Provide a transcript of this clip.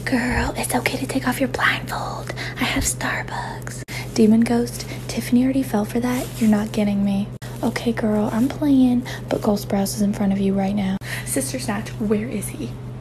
Girl, it's okay to take off your blindfold. I have Starbucks. Demon Ghost, Tiffany already fell for that. You're not getting me. Okay, girl, I'm playing, but Ghost Browse is in front of you right now. Sister Snatch, where is he?